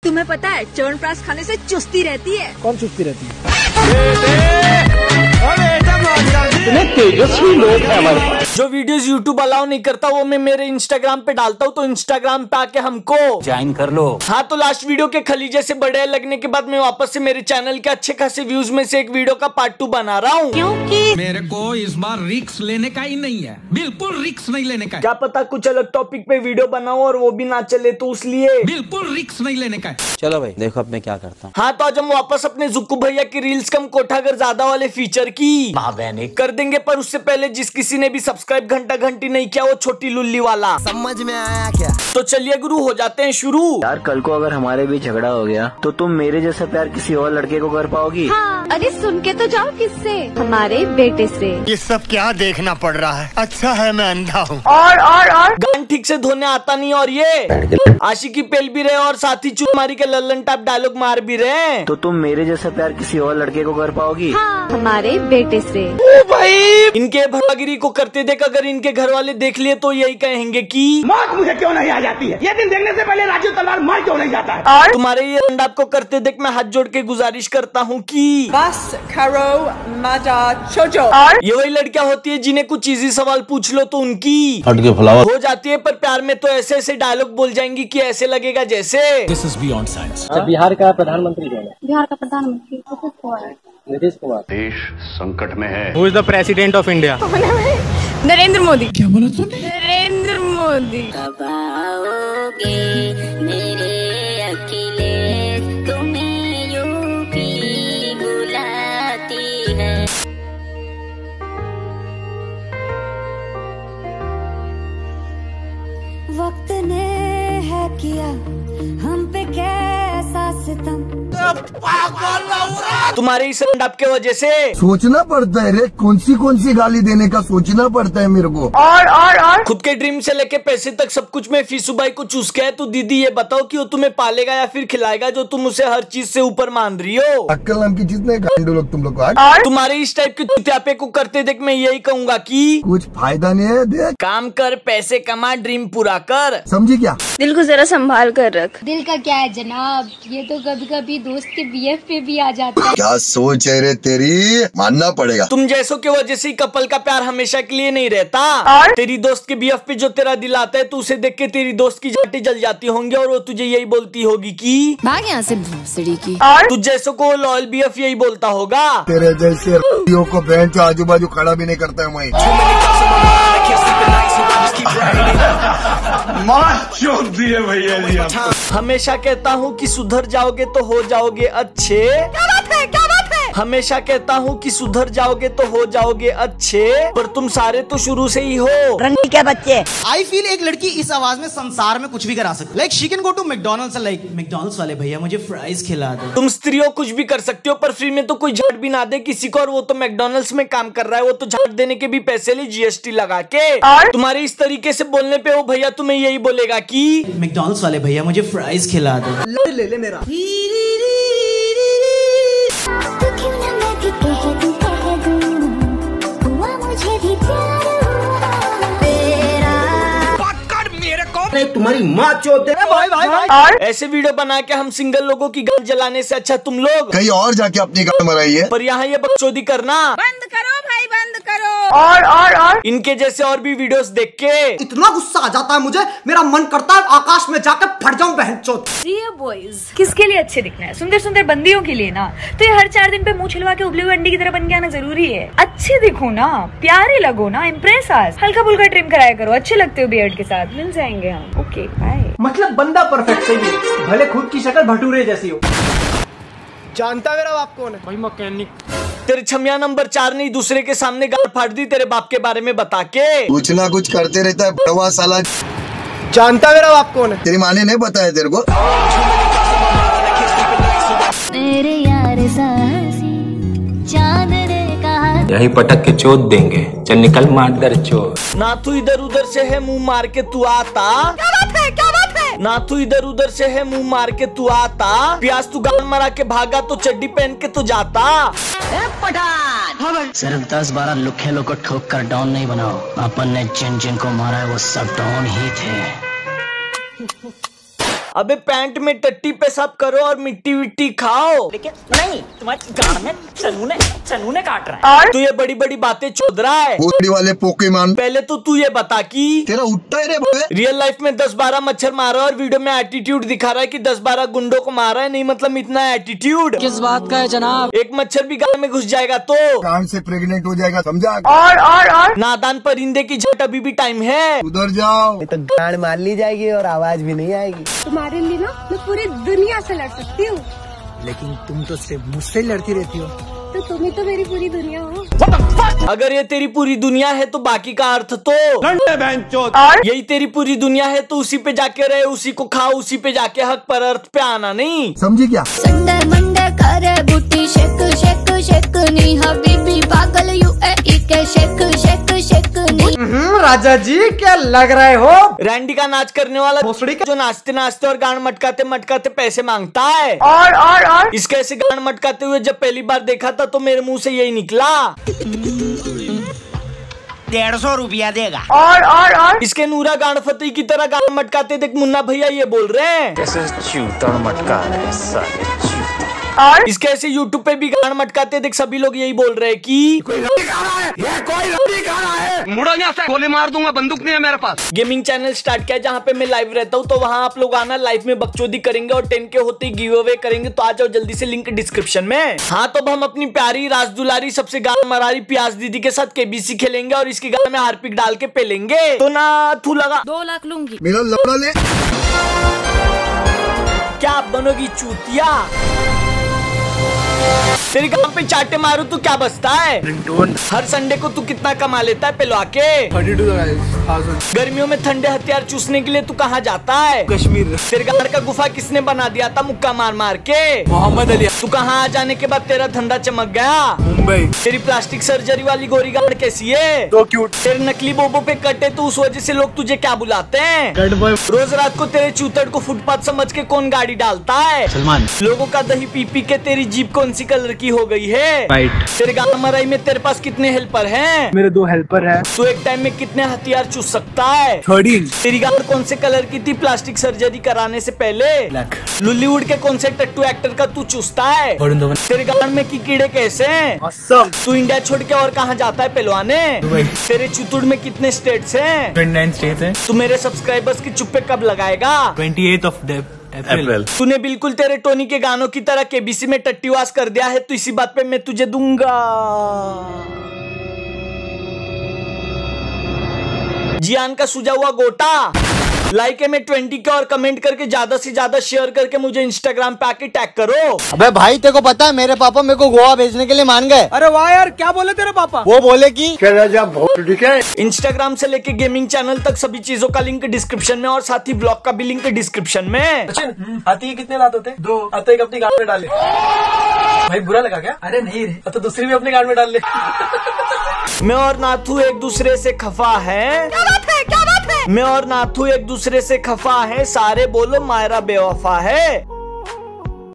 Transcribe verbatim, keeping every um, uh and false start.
तुम्हें पता है च्यवनप्राश खाने से चुस्ती रहती है। कौन चुस्ती रहती है? तेजस्वी लोग हैं हमारे पास। जो वीडियोस यूट्यूब अलाउ नहीं करता वो मैं मेरे इंस्टाग्राम पे डालता हूँ, तो इंस्टाग्राम पे आके हमको ज्वाइन कर लो। हाँ, तो लास्ट वीडियो के खलीजे से बड़े लगने के बाद मैं वापस से मेरे चैनल के अच्छे खासे व्यूज में से एक वीडियो का पार्ट टू बना रहा हूँ, क्योंकि मेरे को इस बार रिक्स लेने का ही नहीं है, बिल्कुल रिक्स नहीं लेने का। क्या पता कुछ अलग टॉपिक पे वीडियो बनाओ और वो भी ना चले, तो इसलिए बिल्कुल रिक्स नहीं लेने का। चलो भाई देखो अब मैं क्या करता हूँ। हाँ, तो आज हम वापस अपने जुक्कू भैया की रील्स कम कोठागर ज्यादा वाले फीचर की कर देंगे, पर उससे पहले जिस किसी ने भी सब्सक्राइब घंटा घंटी नहीं किया वो छोटी लुल्ली वाला, समझ में आया क्या? तो चलिए गुरु हो जाते हैं शुरू। यार कल को अगर हमारे बीच झगड़ा हो गया तो तुम मेरे जैसा प्यार किसी और लड़के को कर पाओगी? हाँ, अरे सुन के तो जाओ किससे? हमारे बेटे से। ये सब क्या देखना पड़ रहा है? अच्छा है मैं अंधा हूँ। और और और गान ठीक से धोने आता नहीं और ये आशिकी पेल भी रहे और साथ ही चुनमारी के लल्लन टाइप डायलॉग मार भी रहे। तो तुम मेरे जैसा प्यार किसी और लड़के को कर पाओगी? हाँ, हमारे बेटे से। ओ भाई, इनके भड़ागिरी को करते देख अगर इनके घर वाले देख लिए तो यही कहेंगे कि मौत मुझे क्यों नहीं आ जाती है? ये दिन देखने से पहले राजू तलवार मर क्यों नहीं जाता है? और तुम्हारे ये अंडाप को करते देख मैं हाथ जोड़ के गुजारिश करता हूँ कि बस करो मजा छोड़ो। और ये वही लड़कियां होती है जिन्हें कुछ इजी सवाल पूछ लो तो उनकी हट के फुलावा हो जाती है, पर प्यार में तो ऐसे ऐसे डायलॉग बोल जाएंगी कि ऐसे लगेगा जैसे this is beyond science. Bihar का प्रधानमंत्री कौन है? बिहार का प्रधानमंत्री नीतीश कुमार। नीतीश कुमार। देश संकट में है। Who is the president of India? Narendra Modi. क्या बोला तूने? नरेंद्र मोदी। कब आओगे मेरे अखिलेश, तुम्हें यूपी बुलाती है। वक्त ने है किया हम पे कैसा सितम। तुम्हारे इस अंडाप के वजह से सोचना पड़ता है रे, कौन सी कौन सी गाली देने का सोचना पड़ता है मेरे को। और और और खुद के ड्रीम से लेके पैसे तक सब कुछ में फीसूबाई को चूस के है। तो दीदी ये बताओ कि वो तुम्हें पालेगा या फिर खिलाएगा, जो तुम उसे हर चीज से ऊपर मान रही हो? अक्कल नाम की चीज नहीं, गांडू लोग तुम लोग को। और तुम्हारे इस टाइप के चुतियापे को करते देख मैं यही कहूँगा कि कुछ फायदा नहीं है। देख काम कर, पैसे कमा, ड्रीम पूरा कर, समझी क्या? दिल को जरा संभाल कर रख। दिल का क्या है जनाब, ये तो कभी कभी दोस्त के बीएफ पे भी आ जाता है। क्या सोच है रे तेरी, मानना पड़ेगा। तुम जैसों की वजह से कपल का प्यार हमेशा के लिए नहीं रहता। और? तेरी दोस्त के बीएफ पे जो तेरा दिल आता है तो उसे देख के तेरी दोस्त की झाटी जल जाती होंगी और वो तुझे यही बोलती होगी कि भाग यहाँ से भूसड़ी की। और तुझ जैसों को लॉयल बीएफ यही बोलता होगा। तेरे जैसे को बहन जो आजू बाजू खड़ा भी नहीं करता है मैं। भैया जी हमेशा कहता हूँ कि सुधर जाओगे तो हो जाओगे अच्छे। क्या बात है, क्या बात है? हमेशा कहता हूँ कि सुधर जाओगे तो हो जाओगे अच्छे, पर तुम सारे तो शुरू से ही हो रंगी के बच्चे। आई फील एक लड़की इस आवाज में संसार में कुछ भी करा सकती है। Like she can go to McDonald's, like McDonald's वाले भैया मुझे फ्राइज खिला दो। तुम स्त्रियों कुछ भी कर सकती हो, पर फ्री में तो कोई झाड़ भी ना दे किसी को, और वो तो मैकडॉनल्ड्स में काम कर रहा है, वो तो झाड़ देने के भी पैसे ले जीएसटी लगा के। और? तुम्हारे इस तरीके से बोलने पे वो भैया तुम्हें यही बोलेगा कि मैकडॉनल्ड्स वाले भैया मुझे फ्राइज खिला दो। ले ले, ले मेरा। तुम्हारी माँ चोद है भाई भाई भाई। ऐसे वीडियो बना के हम सिंगल लोगों की गाल जलाने से अच्छा तुम लोग कहीं और जाके अपनी गाल मराइए, पर यहाँ ये बकचोदी करना बंद करो भाई, बंद करो। और और और इनके जैसे और भी वीडियोस देख के इतना गुस्सा आ जाता है मुझे, मेरा मन करता है आकाश में जाकर फट जाऊं बहनचोद। ये बॉयज किसके लिए अच्छे दिखना है? सुंदर सुंदर बंदियों के लिए ना। तो ये हर चार दिन पे मुंह छिलवा के उबले हुए अंडे की तरह बन के आना जरूरी है? अच्छे दिखो ना, प्यारे लगो ना, इम्प्रेस आज। हल्का फुल्का ट्रिम कराया करो, अच्छे लगते हो बियर्ड के साथ। मिल जाएंगे हम। Okay bye. मतलब बंदा परफेक्ट सही है, भले खुद की शक्ल भटूरे जैसी हो। जानता मेरा बाप कौन है? भाई मैकेनिक। तेरे छमिया नंबर चार ने दूसरे के सामने गाल फाड़ दी तेरे बाप के बारे में बता के। कुछ ना कुछ करते रहता है बड़वा साला। जानता मेरा बाप कौन है? तेरी माँ ने नहीं बताया तेरे को? मेरे यार साहसी चांद ने कहा यही पटक के चोट देंगे, चल निकल मादर चोर। ना तू इधर उधर से है मुंह मार के तू आता। क्या बात है, क्या बात है? ना तू इधर उधर से है मुंह मार के तू आता। प्यास तू गाल मरा के भागा तो चड्डी पहन के तो जाता। पठान सिर्फ दस बारह लुखे लोग को ठोक कर डॉन नहीं बनाओ। अपन ने जिन जिन को मारा है वो सब डॉन ही थे। अबे पैंट में टट्टी पेशाब करो और मिट्टी विट्टी खाओ। लेकिन नहीं, तुम्हारे गाड़ में चनूने चनूने काट रहा है। तू ये बड़ी बड़ी बातें चोद रहा है। बॉडी वाले पोकेमॉन। पहले तो तू ये बता कि तेरा उठता है रे। रियल लाइफ में दस बारह मच्छर मारा और वीडियो में एटीट्यूड दिखा रहा है कि दस बारह गुंडों को मारा है। नहीं मतलब इतना एटीट्यूड किस बात का है जनाब? एक मच्छर भी गाल में घुस जाएगा तो कान से प्रेग्नेंट हो जाएगा, समझा? और और और नादान परिंदे की झट अभी भी टाइम है। उधर जाओ तो गाड़ मार ली जाएगी और आवाज भी नहीं आएगी। तुम्हारे लिए ना मैं पूरी दुनिया से लड़ सकती हूँ, लेकिन तुम तो सिर्फ मुझसे लड़ती रहती हो। तो तुम ही तो मेरी पूरी दुनिया हो। अगर ये तेरी पूरी दुनिया है तो बाकी का अर्थ तो यही तेरी पूरी दुनिया है तो उसी पे जाके रहे, उसी को खाओ, उसी पे जाके हक पर अर्थ पे आना नहीं। समझी क्या? संडे मंडे करे बूटी शेक शेक शेक नी हबीबी पागल यूएई के शेक शेक शेक नी। राजा जी क्या लग रहे हो? रैंडी का नाच करने वाला भोसड़ी का जो नाचते नाचते और गान मटकाते मटकाते पैसे मांगता है। और और और इसके ऐसे गान मटकाते हुए जब पहली बार देखा था तो मेरे मुंह से यही निकला, डेढ़ सौ रुपया देगा। और और और इसके नूरा गान फतेह की तरह गान मटकाते देख मुन्ना भैया ये बोल रहे हैं कैसे चूतड़ मटका रहे साले। और इसके ऐसे यूट्यूब पे भी गान मटकाते देख सभी लोग यही बोल रहे हैं कि कोई लड़ी खा रहा है, ये कोई लड़ी खा रहा है। मुड़ो यहाँ से, गोली मार दूंगा, बंदूक नहीं है मेरे पास। गेमिंग चैनल स्टार्ट किया जहाँ पे मैं लाइव रहता हूँ, तो वहाँ आप लोग आना, लाइव में बकचोदी करेंगे और टेन के होते ही गिव अवे करेंगे। तो आ जाओ जल्दी से, लिंक डिस्क्रिप्शन में। हाँ तो अब हम अपनी प्यारी राज दुलारी सबसे गाल मरारी प्याज दीदी के साथ केबीसी खेलेंगे और इसकी गाल में हार्पिक डाल के पेलेंगे। तो ना थू लगा दो लाख लूंगी। मेरा लौड़ा ले। क्या आप बनोगी चूतिया? तेरी काम पे चाटे मारू तो क्या बचता है? हर संडे को तू कितना कमा लेता है पेलवा के? गर्मियों में ठंडे हथियार चूसने के लिए तू कहाँ जाता है? कश्मीर। तेरे गाड़ का गुफा किसने बना दिया था मुक्का मार मार के? मोहम्मद अली। तू कहाँ आ जाने के बाद तेरा धंधा चमक गया? मुंबई। तेरी प्लास्टिक सर्जरी वाली गोरी गाड़ कैसी है? तो क्यूट। तेरे नकली बोबो पे कटे तो उस वजह से लोग तुझे क्या बुलाते हैं? रोज रात को तेरे चूतड़ को फुटपाथ समझ के कौन गाड़ी डालता है? सलमान। लोगों का दही पी पी के तेरी जीप कौन सी कलर की हो गई है? राइट। तेरे गाँव मराई में तेरे पास कितने हेल्पर हैं? मेरे दो हेल्पर हैं। तू एक टाइम में कितने हथियार चूस सकता है? थर्टीन। तेरी गाड़ कौन से कलर की थी प्लास्टिक सर्जरी कराने से पहले? ब्लैक। लुलीवुड के कौन से टट्टू एक्टर का तू चूसता है? तेरे गाड़ में की कीड़े कैसे हैं? Awesome। तू इंडिया छोड़ के और कहाँ जाता है पहलवाने? दुबई। तेरे चुतुड़ में कितने स्टेट्स हैं? ट्वेंटी नाइन स्टेट्स हैं। तू मेरे सब्सक्राइबर्स की चुप्पे कब लगाएगा? Twenty eight of April. तूने बिल्कुल तेरे टोनी के गानों की तरह केबीसी में टट्टीवास कर दिया है, तो इसी बात पे मैं तुझे दूंगा। जियान का सुझा हुआ गोटा लाइक है मैं ट्वेंटी के और कमेंट करके ज्यादा से ज्यादा शेयर करके मुझे इंस्टाग्राम पे आके टैग करो। अबे भाई तेरे को पता है मेरे पापा मेरे को गोवा भेजने के लिए मान गए। अरे वाह यार, क्या बोले तेरे पापा? वो बोले कि इंस्टाग्राम से लेके गेमिंग चैनल तक सभी चीजों का लिंक डिस्क्रिप्शन में और साथ ही ब्लॉग का भी लिंक डिस्क्रिप्शन में। हाथी के कितने दांत होते? दो। अब तो एक अपनी गाड़ में डाल ले। भाई बुरा लगा क्या? अरे नहीं रे, तो दूसरी भी अपनी गाड़ में डाल ले। मैं और नाथू एक दूसरे से खफा है। क्या बात है? क्या बात है? मैं और नाथू एक दूसरे से खफा है, सारे बोलो मायरा बेवफा है।